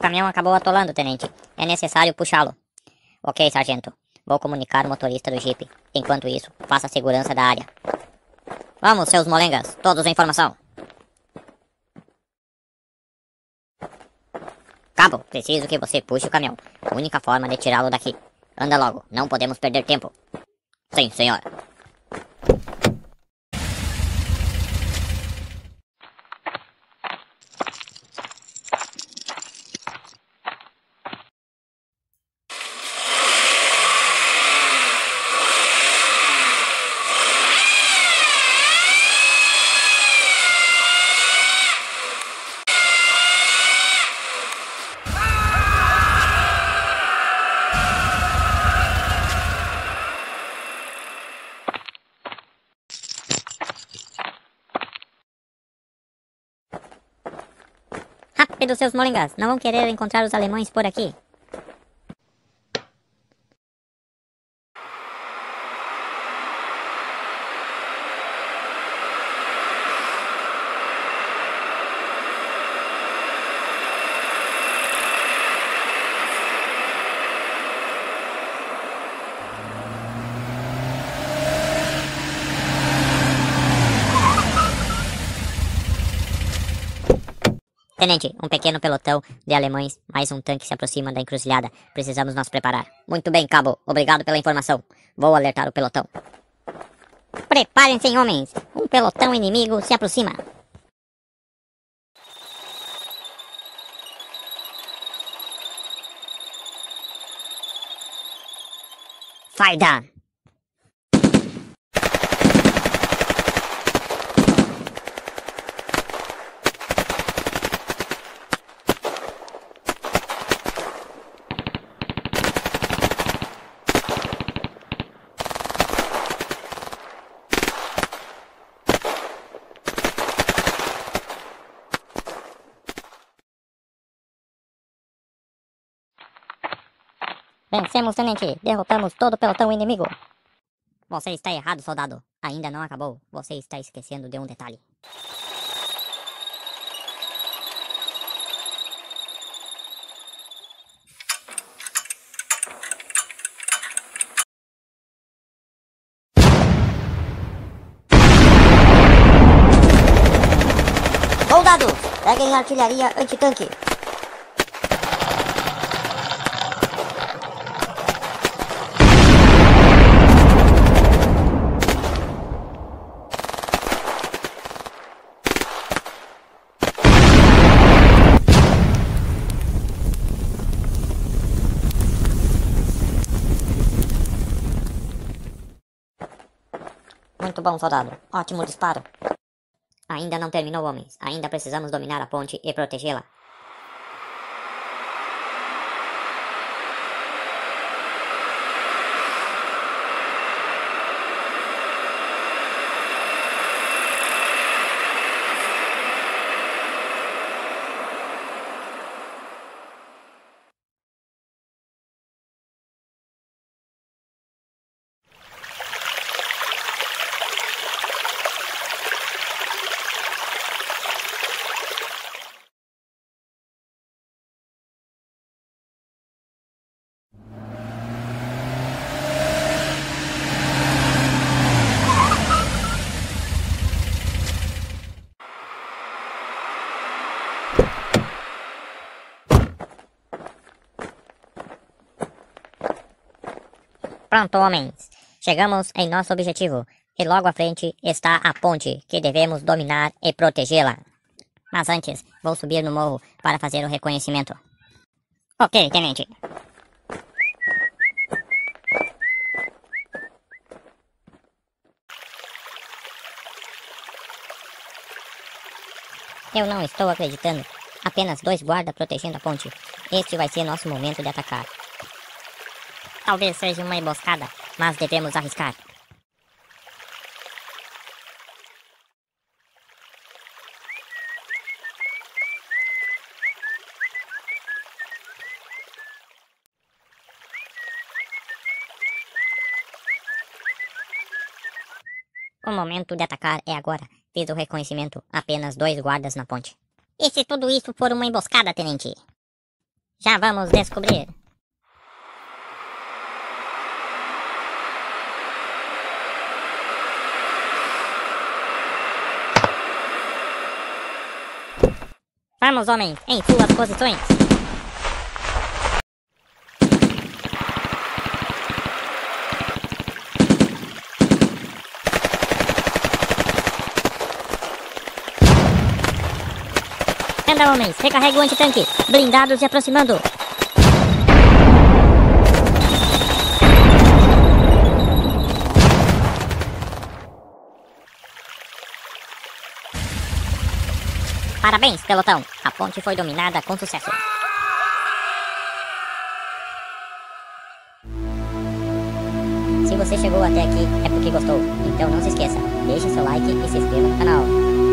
caminhão acabou atolando, tenente. É necessário puxá-lo. Ok, sargento. Vou comunicar o motorista do jipe. Enquanto isso, faça a segurança da área. Vamos, seus molengas. Todos em formação. Cabo, preciso que você puxe o caminhão. Única forma de tirá-lo daqui. Anda logo, não podemos perder tempo. Sim, senhor. Rápido, seus molengas. Não vão querer encontrar os alemães por aqui. Tenente, um pequeno pelotão de alemães, mais um tanque se aproxima da encruzilhada. Precisamos nos preparar. Muito bem, cabo. Obrigado pela informação. Vou alertar o pelotão. Preparem-se, homens. Um pelotão inimigo se aproxima. Fire down. Vencemos, tenente. Derrotamos todo o pelotão inimigo. Você está errado, soldado. Ainda não acabou. Você está esquecendo de um detalhe. Soldados, peguem a artilharia antitanque. Muito bom, soldado. Ótimo disparo. Ainda não terminou, homens. Ainda precisamos dominar a ponte e protegê-la. Pronto, homens. Chegamos em nosso objetivo. E logo à frente está a ponte, que devemos dominar e protegê-la. Mas antes, vou subir no morro para fazer o reconhecimento. Ok, tenente. Eu não estou acreditando. Apenas 2 guardas protegendo a ponte. Este vai ser nosso momento de atacar. Talvez seja uma emboscada, mas devemos arriscar. O momento de atacar é agora. Fiz o reconhecimento. Apenas 2 guardas na ponte. E se tudo isso for uma emboscada, tenente? Já vamos descobrir. Vamos, homens, em suas posições. Anda, homens, recarregue o antitanque. Blindados se aproximando. Parabéns, pelotão. A ponte foi dominada com sucesso. Se você chegou até aqui, é porque gostou. Então não se esqueça, deixe seu like e se inscreva no canal.